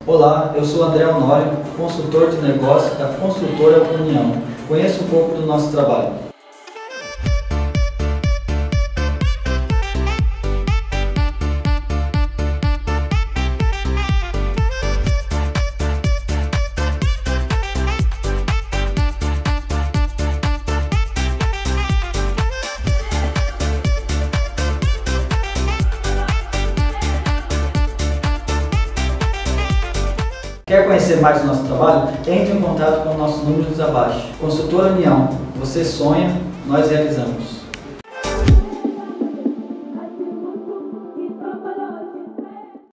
Olá, eu sou André Honório, consultor de negócios da construtora União. Conheça um pouco do nosso trabalho. Quer conhecer mais do nosso trabalho? Entre em contato com os nossos números abaixo. Consultora União, você sonha, nós realizamos.